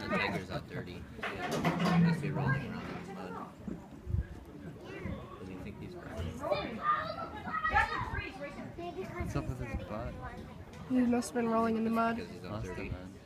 tiger's not dirty. He must be rolling around in the mud. What do you think he's crying? What's up with his butt? He must have been rolling in the mud. Because he's all Must dirty. have been.